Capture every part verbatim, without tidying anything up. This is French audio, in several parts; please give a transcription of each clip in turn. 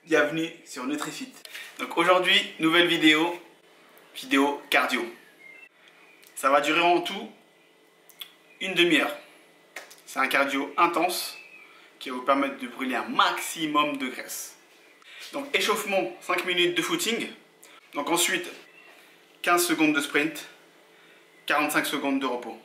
bienvenue sur NutriFit. Donc aujourd'hui, nouvelle vidéo, vidéo cardio. Ça va durer en tout une demi-heure. C'est un cardio intense qui va vous permettre de brûler un maximum de graisse. Donc échauffement, cinq minutes de footing. Donc ensuite, quinze secondes de sprint, quarante-cinq secondes de repos.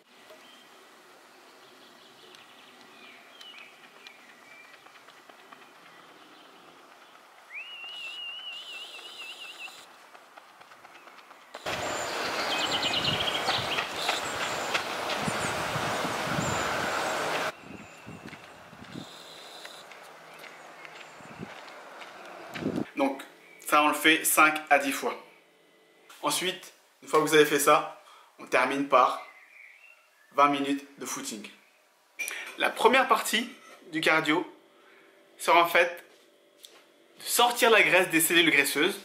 Donc ça on le fait cinq à dix fois. Ensuite, une fois que vous avez fait ça, on termine par vingt minutes de footing. La première partie du cardio sera en fait de sortir la graisse des cellules graisseuses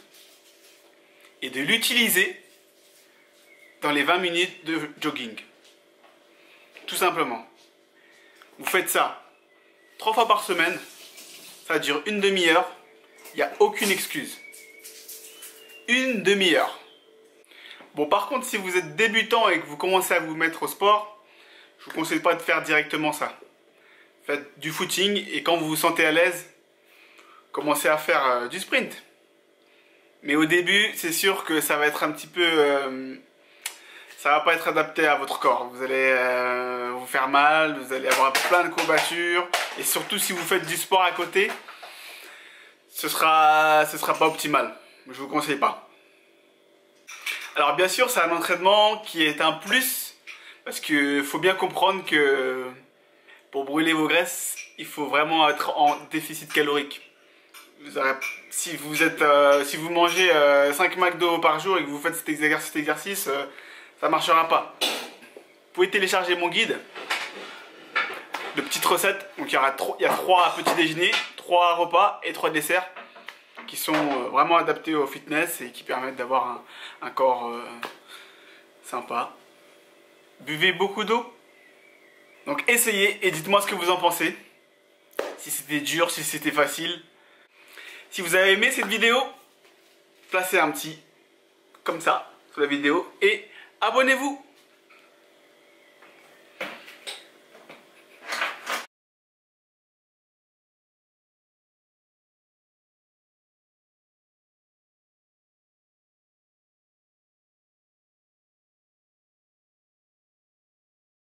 et de l'utiliser dans les vingt minutes de jogging. Tout simplement. Vous faites ça trois fois par semaine, ça dure une demi-heure. Il n'y a aucune excuse. Une demi-heure. Bon, par contre, si vous êtes débutant et que vous commencez à vous mettre au sport, je ne vous conseille pas de faire directement ça. Faites du footing et quand vous vous sentez à l'aise, commencez à faire euh, du sprint. Mais au début, c'est sûr que ça va être un petit peu... Euh, ça va pas être adapté à votre corps. Vous allez euh, vous faire mal, vous allez avoir plein de courbatures. Et surtout, si vous faites du sport à côté, ce sera, ce sera pas optimal. Je vous conseille pas. Alors bien sûr, c'est un entraînement qui est un plus parce qu'il faut bien comprendre que pour brûler vos graisses, il faut vraiment être en déficit calorique. Vous aurez, si vous êtes, euh, si vous mangez euh, cinq McDo par jour et que vous faites cet exercice, cet exercice euh, ça marchera pas. Vous pouvez télécharger mon guide de petites recettes. Donc il y, aura il y a trois petits déjeuners, trois repas et trois desserts qui sont vraiment adaptés au fitness et qui permettent d'avoir un, un corps euh, sympa. Buvez beaucoup d'eau. Donc essayez et dites-moi ce que vous en pensez. Si c'était dur, si c'était facile. Si vous avez aimé cette vidéo, placez un petit comme ça sous la vidéo et abonnez-vous.